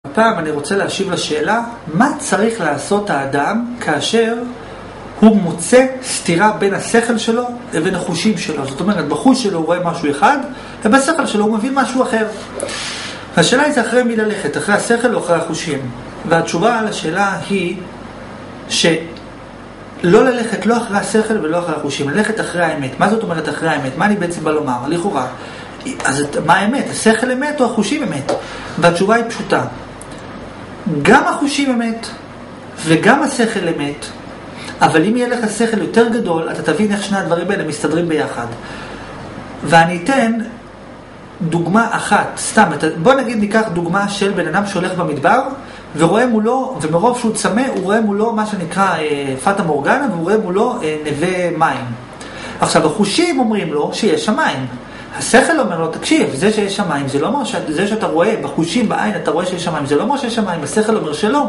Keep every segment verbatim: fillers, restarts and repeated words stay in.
הפעם אני רוצה להשיב לשאלה, מה צריך לעשות האדם כאשר הוא מוצא סתירה בין השכל שלו לבין החושים שלו? זאת אומרת, בחוש שלו הוא רואה משהו אחד, ובשכל שלו הוא מבין משהו אחר. השאלה היא זה אחרי מי ללכת, אחרי השכל או אחרי החושים? והתשובה על השאלה היא שלא ללכת לא אחרי השכל ולא אחרי החושים, ללכת אחרי האמת. מה זאת אומרת אחרי האמת? מה אני בעצם בא לומר? לכאורה. אז מה האמת? השכל אמת או החושים אמת? והתשובה היא פשוטה. גם החושים אמת וגם השכל אמת, אבל אם יהיה לך שכל יותר גדול, אתה תבין איך שני הדברים האלה מסתדרים ביחד. ואני אתן דוגמה אחת, סתם, בוא נגיד ניקח דוגמה של בן אדם שהולך במדבר, ורואה מולו, ומרוב שהוא צמא, הוא רואה מולו מה שנקרא אה, פטה מורגנה, והוא רואה מולו אה, נווה מים. עכשיו, החושים אומרים לו שיש שם מים. השכל אומר לו, תקשיב, זה שיש שם מים, זה לא אומר שזה שאתה רואה, בחושים, בעין, אתה רואה שיש שם מים, זה לא אומר שיש שם מים, השכל אומר שלא.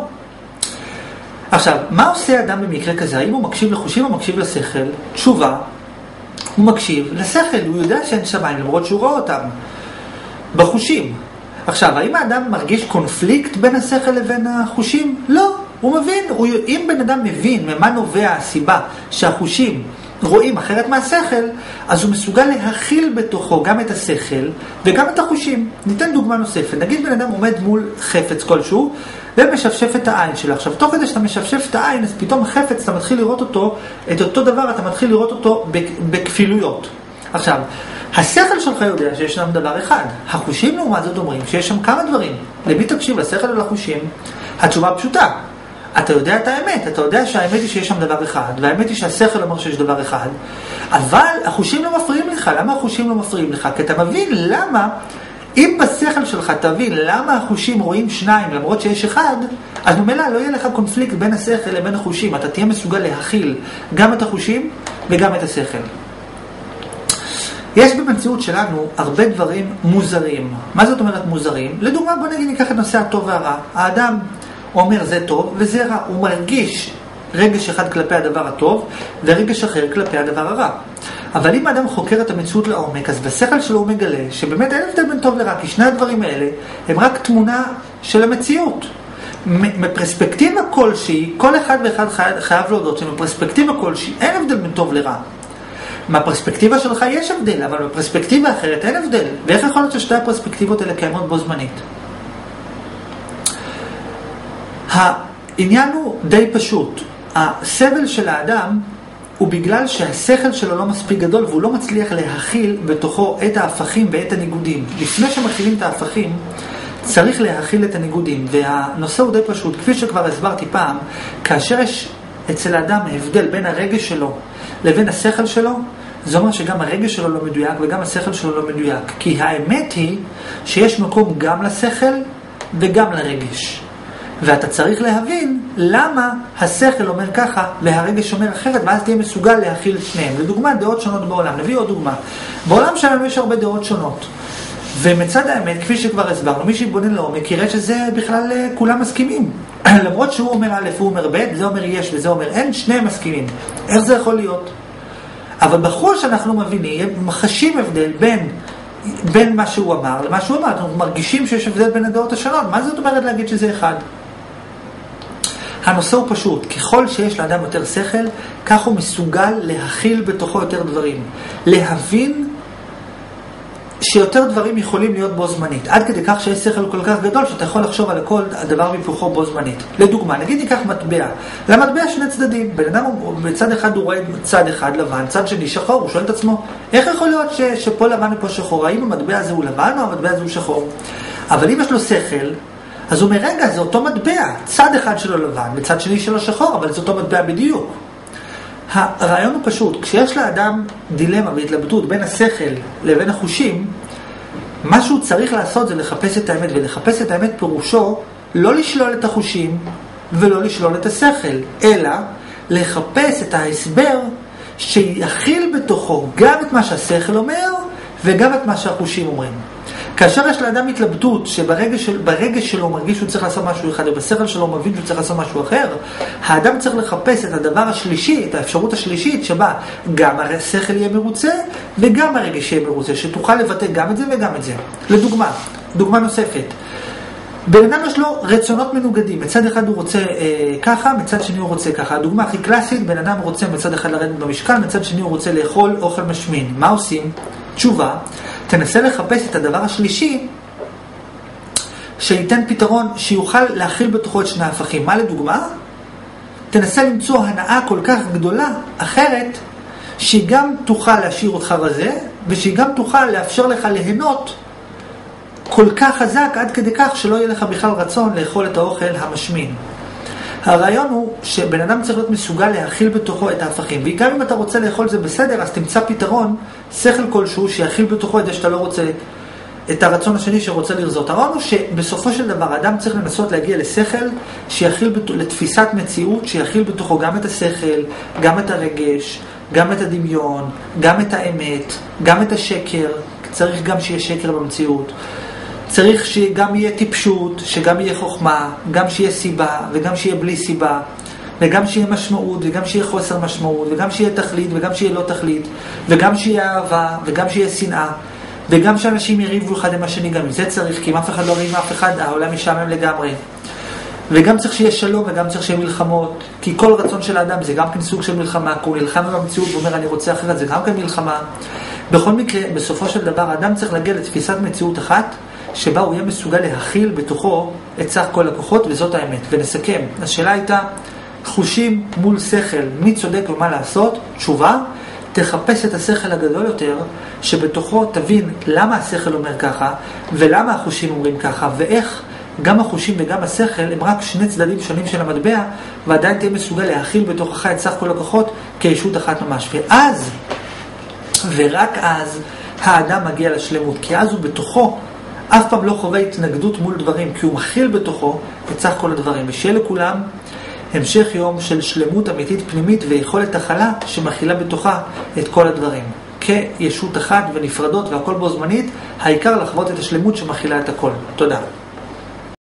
עכשיו, מה עושה אדם במקרה כזה? האם הוא מקשיב לחושים או מקשיב לשכל? תשובה, הוא מקשיב לשכל, הוא יודע שאין שם מים, למרות שהוא רואה אותם. בחושים. עכשיו, האם האדם מרגיש קונפליקט בין השכל לבין החושים? לא, הוא מבין. הוא, אם בן אדם מבין ממה נובע הסיבה שהחושים רואים אחרת מהשכל, אז הוא מסוגל להכיל בתוכו גם את השכל וגם את החושים. ניתן דוגמה נוספת. נגיד בן אדם עומד מול חפץ כלשהו ומשפשף את העין שלו. עכשיו, תוך כדי שאתה משפשף את העין, אז פתאום החפץ, אתה מתחיל לראות אותו, את אותו דבר, אתה מתחיל לראות אותו בכפילויות. עכשיו, השכל שלך יודע שיש שם דבר אחד. החושים לעומת זאת אומרים שיש שם כמה דברים. למי תקשיב, לשכל או לחושים? התשובה פשוטה. אתה יודע את האמת, אתה יודע שהאמת היא שיש שם דבר אחד, והאמת היא שהשכל אומר שיש דבר אחד, אבל החושים לא מפריעים לך. למה החושים לא מפריעים לך? כי אתה מבין למה, אם בשכל שלך תבין למה החושים רואים שניים למרות שיש אחד, אז ממילא לא יהיה לך קונפליקט בין השכל לבין החושים. אתה תהיה מסוגל להכיל גם את החושים וגם את השכל. יש במציאות שלנו הרבה דברים מוזרים. מה זאת אומרת מוזרים? לדוגמה, בוא נגיד ניקח את נושא הטוב והרע. האדם אומר זה טוב וזה רע. הוא מרגיש רגש אחד כלפי הדבר הטוב ורגש אחר כלפי הדבר הרע. אבל אם האדם חוקר את המציאות לעומק, אז בשכל שלו הוא מגלה שבאמת אין הבדל בין טוב לרע, כי שני הדברים האלה הם רק תמונה של המציאות. מפרספקטיבה כלשהי, כל אחד ואחד חייב להודות שמפרספקטיבה כלשהי אין הבדל בין טוב לרע. מהפרספקטיבה שלך יש הבדל, אבל בפרספקטיבה אחרת אין הבדל. ואיך יכול להיות ששתי הפרספקטיבות האלה קיימות בו זמנית? העניין הוא די פשוט. הסבל של האדם הוא בגלל שהשכל שלו לא מספיק גדול, והוא לא מצליח להכיל בתוכו את ההפכים ואת הניגודים. לפני שמכילים את ההפכים, צריך להכיל את הניגודים. והנושא הוא די פשוט. כפי שכבר הסברתי פעם, כאשר יש אצל האדם הבדל בין הרגש שלו לבין השכל שלו, זה אומר שגם הרגש שלו לא מדויק וגם השכל שלו לא מדויק. כי האמת היא שיש מקום גם לשכל וגם לרגש. ואתה צריך להבין למה השכל אומר ככה והרגש אומר אחרת, ואז תהיה מסוגל להכיל שניהם. לדוגמה, דעות שונות בעולם. נביא עוד דוגמה. בעולם שלנו יש הרבה דעות שונות. ומצד האמת, כפי שכבר הסברנו, מי שיתבונן לעומק יראה שזה בכלל כולם מסכימים. למרות שהוא אומר א', הוא אומר ב', זה אומר יש וזה אומר אין, שניהם מסכימים. איך זה יכול להיות? אבל בחוש אנחנו מבינים, מחשים הבדל בין, בין מה שהוא אמר למה שהוא אמר. אנחנו מרגישים שיש הבדל בין הדעות השונות. מה זאת אומרת להגיד שזה אחד? הנושא הוא פשוט. ככל שיש לאדם יותר שכל, כך הוא מסוגל להכיל בתוכו יותר דברים. להבין שיותר דברים יכולים להיות בו זמנית. עד כדי כך שיש שכל כל כך גדול שאתה יכול לחשוב על כל הדבר מפוחו בו זמנית. לדוגמה, נגיד ניקח מטבע. למטבע שני צדדים. בן אדם בצד אחד הוא רואה צד אחד לבן, צד שני שחור. הוא שואל את עצמו, איך יכול להיות ש, שפה לבן ופה שחור? האם המטבע הזה הוא לבן או המטבע הזה הוא שחור? אבל אם יש לו שכל, אז הוא אומר, רגע, זה אותו מטבע. צד אחד שלו לבן, בצד שני שלו שחור, אבל זה אותו מטבע בדיוק. הרעיון הוא פשוט. כשיש לאדם דילמה והתלבטות בין השכל לבין החושים, מה שהוא צריך לעשות זה לחפש את האמת, ולחפש את האמת פירושו לא לשלול את החושים ולא לשלול את השכל, אלא לחפש את ההסבר שיכיל בתוכו גם את מה שהשכל אומר וגם את מה שהחושים אומרים. כאשר יש לאדם התלבטות שברגש של, ברגש שלו מרגיש שהוא צריך לעשות משהו אחד, ובשכל שלו מבין שהוא צריך לעשות משהו אחר, האדם צריך לחפש את הדבר השלישי, את האפשרות השלישית, שבה גם השכל יהיה מרוצה וגם הרגש יהיה מרוצה, שתוכל לבטא גם את זה וגם את זה. לדוגמה, דוגמה נוספת. בן אדם יש לו רצונות מנוגדים, מצד אחד הוא רוצה אה, ככה, מצד שני הוא רוצה ככה. הדוגמה הכי קלאסית, בן אדם רוצה מצד אחד לרדת במשקל, מצד שני הוא רוצה לאכול אוכל משמין. מה עושים? תשובה, תנסה לחפש את הדבר השלישי, שייתן פתרון שיוכל להכיל בתוכו את שני ההפכים. מה לדוגמה? תנסה למצוא הנאה כל כך גדולה, אחרת, שהיא גם תוכל להשאיר אותך רזה, ושהיא גם תוכל לאפשר לך ליהנות כל כך חזק עד כדי כך שלא יהיה לך בכלל רצון לאכול את האוכל המשמין. הרעיון הוא שבן אדם צריך להיות מסוגל להכיל בתוכו את ההפכים, וגם אם אתה רוצה לאכול זה בסדר, אז תמצא פתרון, שכל כלשהו שיכיל בתוכו את זה שאתה לא רוצה, את הרצון השני שרוצה לרזות. הרעיון הוא שבסופו של דבר האדם צריך לנסות להגיע לשכל שיכיל בת... לתפיסת מציאות שיכיל בתוכו גם את השכל, גם את הרגש, גם את הדמיון, גם את האמת, גם את השקר. צריך גם שיהיה שקר במציאות, צריך שגם יהיה טיפשות, שגם יהיה חוכמה, גם שיהיה סיבה וגם שיהיה בלי סיבה, וגם שיהיה משמעות וגם שיהיה חוסר משמעות, וגם שיהיה תכלית וגם שיהיה לא תכלית, וגם שיהיה אהבה וגם שיהיה שנאה, וגם שאנשים יריבו אחד עם השני. גם זה צריך, כי אם אף אחד לא ריב עם אף אחד, העולם משעמם לגמרי. וגם צריך שיהיה שלום וגם צריך שיהיה מלחמות, כי כל רצון של האדם זה גם כן סוג של מלחמה, כי הוא נלחם במציאות ואומר אני רוצה אחרת, זה גם כן מלחמה. בכל מקרה, בסופו של דבר, האדם צריך להגיע לתפיסת מציאות אחת, שבה הוא יהיה מסוגל להכיל בתוכו את סך כל הכוחות, וזאת האמת. ונסכם, השאלה הייתה, חושים מול שכל, מי צודק ומה לעשות? תשובה, תחפש את השכל הגדול יותר, שבתוכו תבין למה השכל אומר ככה, ולמה החושים אומרים ככה, ואיך גם החושים וגם השכל הם רק שני צדדים שונים של המטבע, ועדיין תהיה מסוגל להכיל בתוכך את סך כל הכוחות כישות אחת ממש. ואז, ורק אז, האדם מגיע לשלמות, כי אז הוא בתוכו אף פעם לא חווה התנגדות מול דברים, כי הוא מכיל בתוכו את סך כל הדברים. ושיהיה לכולם המשך יום של שלמות אמיתית פנימית ויכולת הכלה שמכילה בתוכה את כל הדברים. כישות אחת ונפרדות והכל בו זמנית, העיקר לחוות את השלמות שמכילה את הכל. תודה.